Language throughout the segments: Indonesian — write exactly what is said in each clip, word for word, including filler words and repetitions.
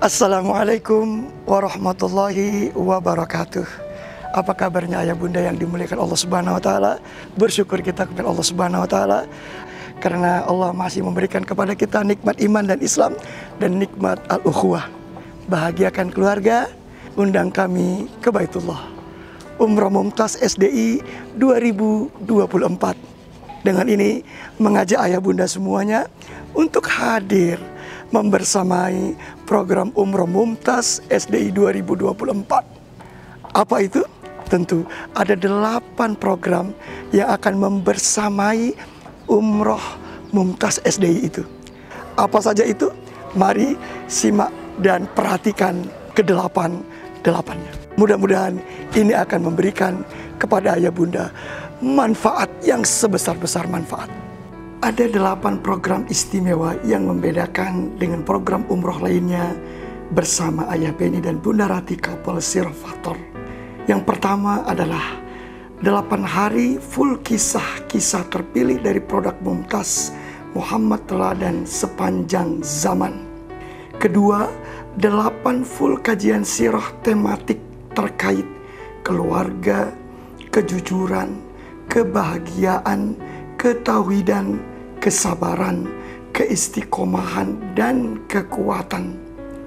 Assalamualaikum warahmatullahi wabarakatuh. Apa kabarnya ayah bunda yang dimuliakan Allah Subhanahu wa taala? Bersyukur kita kepada Allah Subhanahu wa taala karena Allah masih memberikan kepada kita nikmat iman dan Islam dan nikmat al-ukhuwah. Bahagiakan keluarga, undang kami ke Baitullah. Umrah Mumtaz S D I dua ribu dua puluh empat. Dengan ini mengajak ayah bunda semuanya untuk hadir membersamai program Umrah Mumtaz S D I dua ribu dua puluh empat. Apa itu? Tentu ada delapan program yang akan membersamai Umrah Mumtaz S D I itu. Apa saja itu? Mari simak dan perhatikan kedelapan delapannya. Mudah-mudahan ini akan memberikan kepada ayah bunda manfaat yang sebesar-besar manfaat. Ada delapan program istimewa yang membedakan dengan program umroh lainnya bersama Ayah Beni dan Bunda Rati Couple Sirfator. Yang pertama adalah delapan hari full kisah-kisah terpilih dari produk Mumtaz Muhammad Teladan sepanjang zaman. Kedua, delapan full kajian sirah tematik terkait keluarga, kejujuran, kebahagiaan, ketauhidan, kesabaran, keistiqomahan, dan kekuatan.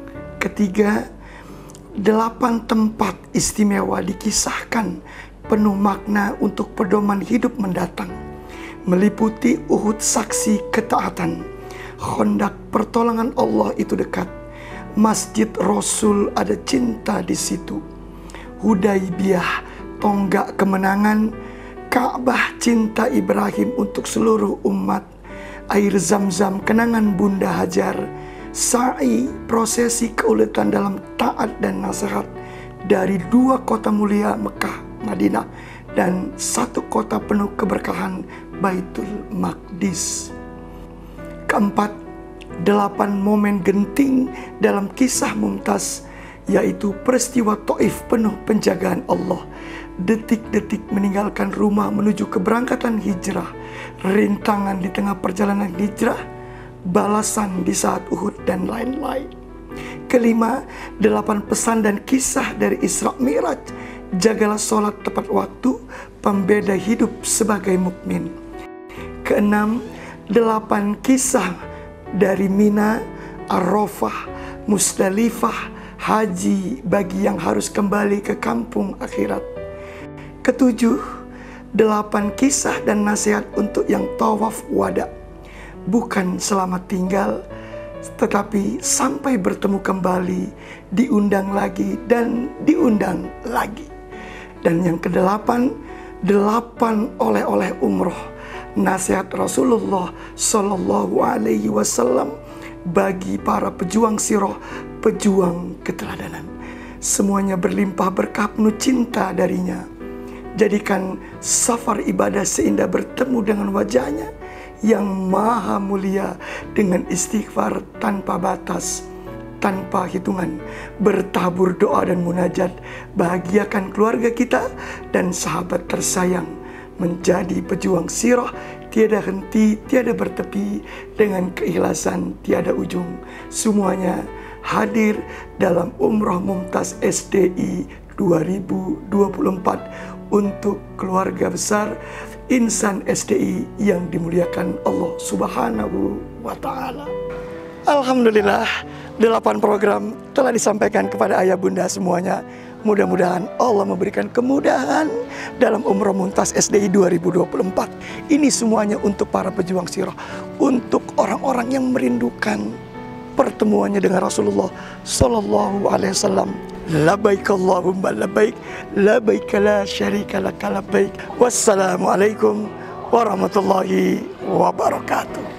Ketiga, delapan tempat istimewa dikisahkan penuh makna untuk pedoman hidup mendatang, meliputi Uhud saksi ketaatan, Khandaq pertolongan Allah itu dekat, Masjid Rasul ada cinta di situ, Hudaibiyah tonggak kemenangan, Ka'bah cinta Ibrahim untuk seluruh umat, air Zam-Zam kenangan Bunda Hajar, sa'i prosesi keuletan dalam taat dan nasihat dari dua kota mulia Mekah, Madinah, dan satu kota penuh keberkahan Baitul Maqdis. Keempat, delapan momen genting dalam kisah Mumtaz, yaitu peristiwa Taif penuh penjagaan Allah, detik-detik meninggalkan rumah menuju keberangkatan hijrah, rintangan di tengah perjalanan hijrah, balasan di saat Uhud, dan lain-lain. Kelima, delapan pesan dan kisah dari Isra Mi'raj, jagalah sholat tepat waktu, pembeda hidup sebagai mukmin. Keenam, delapan kisah dari Mina, Arafah, Musdalifah, haji bagi yang harus kembali ke kampung akhirat. Ketujuh, delapan kisah dan nasihat untuk yang tawaf wada. Bukan selamat tinggal, tetapi sampai bertemu kembali, diundang lagi dan diundang lagi. Dan yang kedelapan, delapan oleh-oleh umroh, nasihat Rasulullah Sallallahu Alaihi Wasallam bagi para pejuang sirah, pejuang keteladanan. Semuanya berlimpah berkah penuh cinta darinya. Jadikan safar ibadah seindah bertemu dengan wajahnya yang maha mulia dengan istighfar tanpa batas, tanpa hitungan, bertabur doa dan munajat. Bahagiakan keluarga kita dan sahabat tersayang menjadi pejuang sirah tiada henti, tiada bertepi, dengan keikhlasan tiada ujung. Semuanya hadir dalam Umrah Mumtaz S D I dua ribu dua puluh empat untuk keluarga besar insan S D I yang dimuliakan Allah Subhanahu wa taala. Alhamdulillah, delapan program telah disampaikan kepada ayah bunda semuanya. Mudah-mudahan Allah memberikan kemudahan dalam Umrah Mumtaz S D I dua ribu dua puluh empat. Ini semuanya untuk para pejuang sirah, untuk orang-orang yang merindukan pertemuannya dengan Rasulullah Sallallahu Alaihi Wasallam. Labbaik Allahumma labbaik, labbaik la syarika lak labbaik. Wassalamualaikum warahmatullahi wabarakatuh.